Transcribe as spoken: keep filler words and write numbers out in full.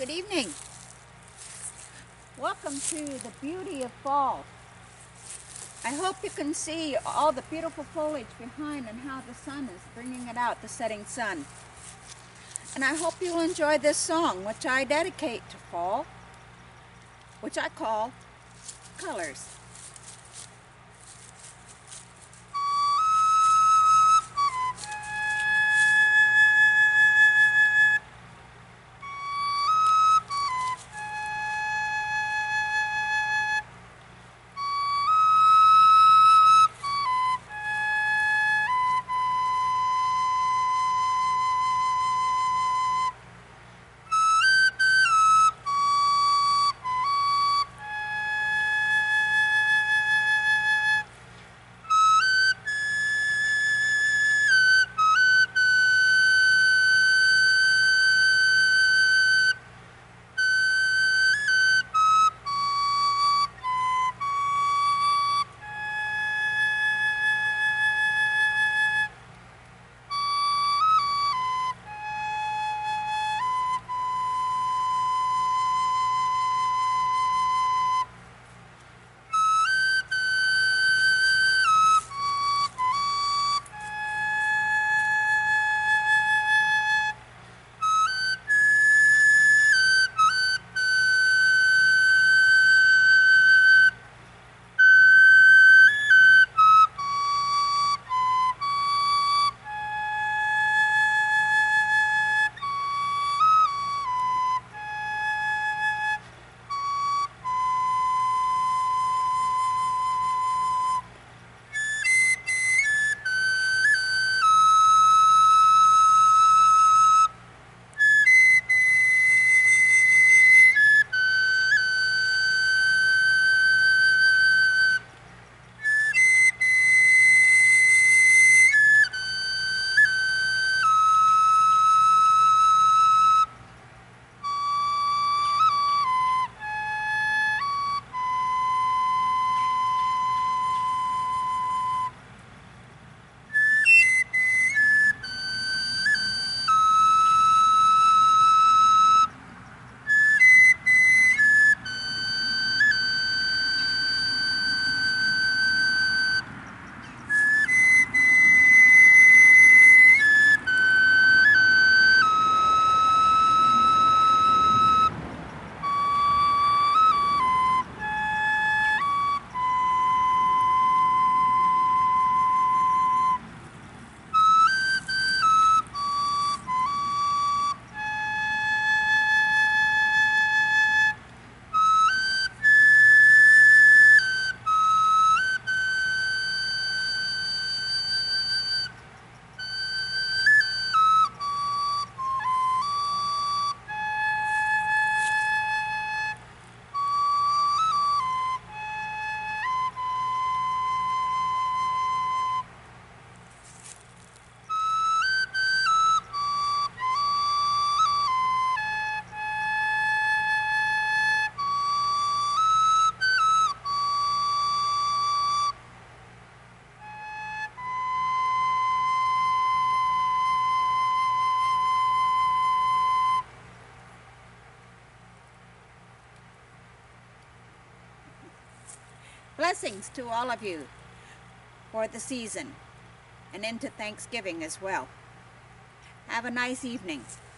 Good evening. Welcome to the beauty of fall. I hope you can see all the beautiful foliage behind and how the sun is bringing it out, the setting sun. And I hope you'll enjoy this song, which I dedicate to fall, which I call Colors. Blessings to all of you for the season and into Thanksgiving as well. Have a nice evening.